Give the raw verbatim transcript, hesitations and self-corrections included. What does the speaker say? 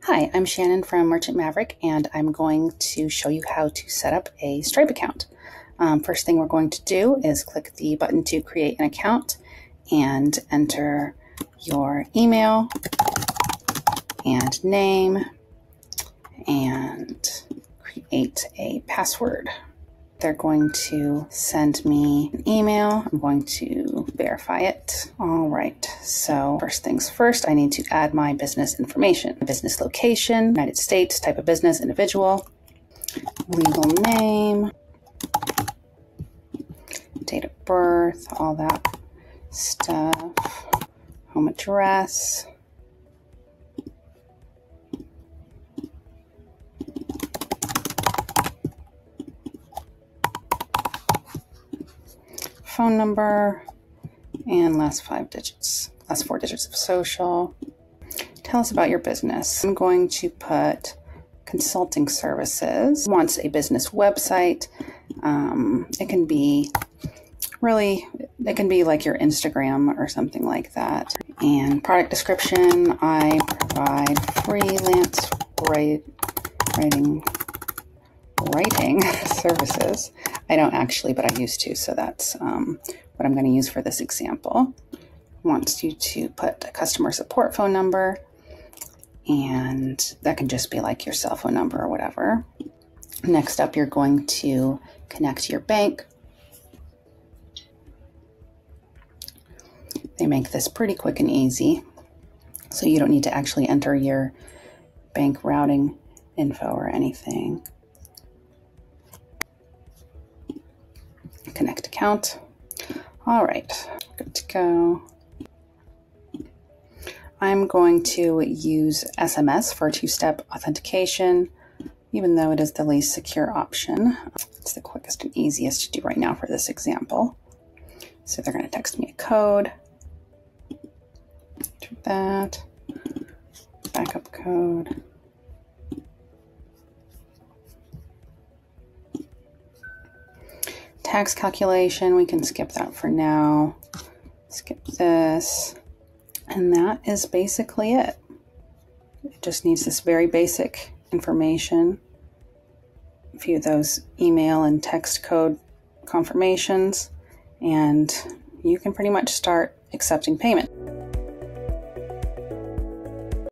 Hi, I'm Shannon from Merchant Maverick, and I'm going to show you how to set up a Stripe account. Um, first thing we're going to do is click the button to create an account and enter your email and name and create a password. They're going to send me an email. I'm going to verify it. All right, so first things first, I need to add my business information. Business location, United States, type of business, individual, legal name, date of birth, all that stuff, home address, phone number, and last five digits, last four digits of social. Tell us about your business. I'm going to put consulting services. Wants a business website. Um, it can be really, it can be like your Instagram or something like that. And product description, I provide freelance write, writing, writing services. I don't actually, but I used to, so that's um, what I'm going to use for this example. Wants you to put a customer support phone number, and that can just be like your cell phone number or whatever. Next up, you're going to connect to your bank. They make this pretty quick and easy, so you don't need to actually enter your bank routing info or anything. Connect account. All right, good to go. I'm going to use S M S for two-step authentication, even though it is the least secure option. It's the quickest and easiest to do right now for this example. So they're going to text me a code. Do that. Backup code. Tax calculation, we can skip that for now. Skip this. And that is basically it. It just needs this very basic information. A few of those email and text code confirmations, and you can pretty much start accepting payment.